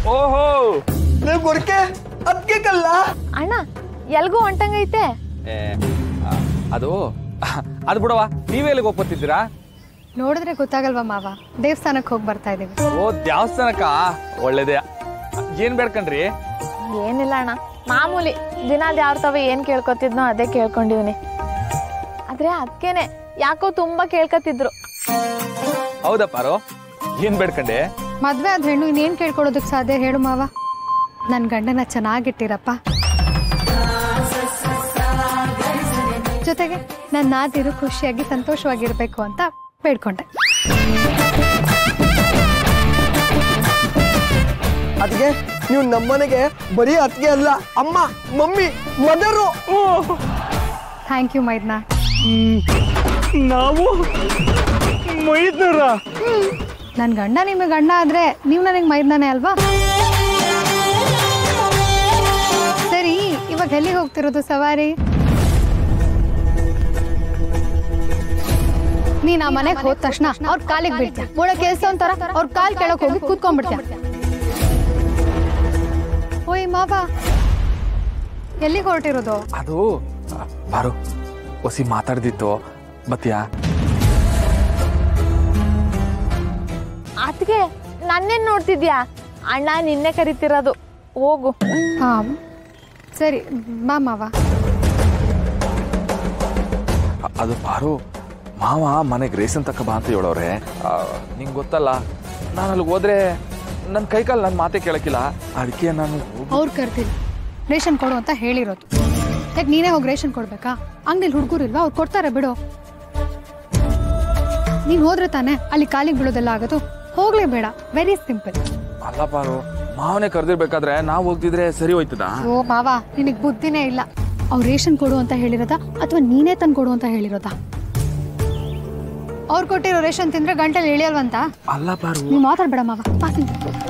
ಓಹೋ ನೀವು ಗೊರಕೆ ಅದಕ್ಕೆ ಕಲ್ಲ ಅಣ್ಣ ಎಲ್ಗೂ ಹೊಂಟಂಗೈತೆ. ಅದು ಅದು ಬಿಡವಾ, ನೀವೆಲ್ಲಿಗೆ ಹೋಗ್ಬರ್ತಿದ್ದೀರಾ? ನೋಡಿದ್ರೆ ಗೊತ್ತಾಗಲ್ವಾ ಮಾವ, ದೇವಸ್ಥಾನಕ್ಕೆ ಹೋಗಿ ಬರ್ತಾ ಇದೀವಿ. ಓ ದೇವಸ್ಥಾನಕ್ಕ, ಒಳ್ಳೇದೇ. ಏನ್ ಬೇಡ್ಕಂಡ್ರಿ? ಏನಿಲ್ಲ ಅಣ್ಣ, ಮಾಮೂಲಿ ದಿನ ಯಾರ ತವ ಏನ್ ಕೇಳ್ಕೊತಿದ್ನೋ ಅದೇ ಕೇಳ್ಕೊಂಡಿವ್ನಿ. ಆದ್ರೆ ಅದಕ್ಕೇನೆ ಯಾಕೋ ತುಂಬಾ ಕೇಳ್ಕೊತಿದ್ರು. ಹೌದಾ ಪಾರು, ಏನ್ ಬೇಡ್ಕಂಡೆ? ಮದ್ವೆ ಆದ ಹೆಣ್ಣು ಇನ್ನೇನ್ ಕೇಳ್ಕೊಳೋದಕ್ ಸಾಧ್ಯ ಹೇಳು ಮಾವ? ನನ್ ಗಂಡನ ಚೆನ್ನಾಗಿಟ್ಟಿರಪ್ಪ, ಜೊತೆಗೆ ನನ್ನ ನಾದಿರು ಖುಷಿಯಾಗಿ ಸಂತೋಷವಾಗಿರ್ಬೇಕು ಅಂತ ಬೇಡ್ಕೊಂಡೆ. ಅದಕ್ಕೆ ನೀವು ನಮ್ಮನೆಗೆ ಬರೀ ಅತ್ತಿಗೆ ಅಲ್ಲ, ಅಮ್ಮ, ಮಮ್ಮಿ, ಮದರು. ಥ್ಯಾಂಕ್ ಯು ಮೈದ್ನ. ನಾವು ಮೈದ್ನರ? ನನ್ ಗಂಡ ನಿಮಗೆ ಗಂಡ ಆದ್ರೆ ನೀವು ನನಗೆ ಮೈದ್ನಾನೆ ಅಲ್ವಾ? ಸರಿ, ಇವಾಗ ಎಲ್ಲಿಗೆ ಹೋಗ್ತಿರೋದು ಸವಾರಿ? ನೀನ್ ಆ ಮನೆಗೆ ಹೋದ ತಕ್ಷಣ ಅವ್ರ ಕಾಲಿಗೆ ಬೀಳ್ತೀಯ, ಒಳ ಕೆಲಸ ಅಂತಾರ ಅವ್ರ ಕಾಲ್ ಕೆಳಕ್ ಹೋಗಿ ಕೂತ್ಕೊಂಡ್ಬಿಡ್ತೀಯ. ಓಯ್ ಮಾವ, ಎಲ್ಲಿಗೆ ಹೊರಟಿರೋದು? ಅದು ಬಾರು, ಹೊಸಿ ಮಾತಾಡ್ದಿತ್ತು, ಬತ್ತೀಯಾ? ಅದಕ್ಕೆ ನನ್ನೇನ್ ನೋಡ್ತಿದ್ಯಾ? ಅಣ್ಣ ನಿನ್ನೆ ಕರಿತಿರೋದು, ಹೋಗು. ಹಾ ಸರಿ ಬಾ ಮಾವ. ಅದು ಪಾರು, ಮಾವ ಮನೆಗೆ ರೇಷನ್ ತಕ್ಕ ಬಾ ಅಂತ ಹೇಳೋರೆ. ನಿಂಗೆ ಗೊತ್ತಲ್ಲ, ನಾನು ಅಲ್ಲಿಗೆ ಹೋದ್ರೆ ನನ್ನ ಕೈಕಾಲು ನನ್ನ ಮಾತೆ ಕೇಳಕ್ಕಿಲ್ಲ. ಅದಕ್ಕೆ ನಾನು ಅವ್ರು ಕರ್ತೀನಿ, ರೇಷನ್ ಕೊಡು ಅಂತ ಹೇಳಿರೋದು. ಯಾಕೆ ನೀನೇ ಹೋಗಿ ರೇಷನ್ ಕೊಡ್ಬೇಕಾ? ಅಂಗಡಿಲಿ ಹುಡುಗರಿಲ್ವಾ, ಅವ್ರು ಕೊಡ್ತಾರೆ ಬಿಡು. ನೀನ್ ಹೋದ್ರೆ ತಾನೆ ಅಲ್ಲಿ ಕಾಲಿಗೆ ಬೀಳೋದೆಲ್ಲ ಆಗೋದು. ಹೋಗ್ಲೇ ಬೇಡ, ವೆರಿ ಸಿಂಪಲ್. ಅಲ್ಲ ಪಾರು, ಮಾವನೇ ಕರೆದಿರ್ಬೇಕಾದ್ರೆ ನಾವು ಹೋಗ್ತಿದ್ರೆ ಸರಿ ಹೋಯ್ತದ? ಓ ಮಾವ, ನಿನಗ್ ಬುದ್ಧಿನೇ ಇಲ್ಲ. ಅವ್ರು ರೇಷನ್ ಕೊಡು ಅಂತ ಹೇಳಿರೋದ ಅಥವಾ ನೀನೇ ತಂದು ಕೊಡು ಅಂತ ಹೇಳಿರೋದ? ಅವ್ರು ಕೊಟ್ಟಿರೋ ರೇಷನ್ ತಿಂದ್ರೆ ಗಂಟೆಲಿ ಇಳಿಯಲ್ವಂತ? ಅಲ್ಲ ಪಾರು, ನೀವು ಮಾತಾಡ್ಬೇಡ ಮಾವ.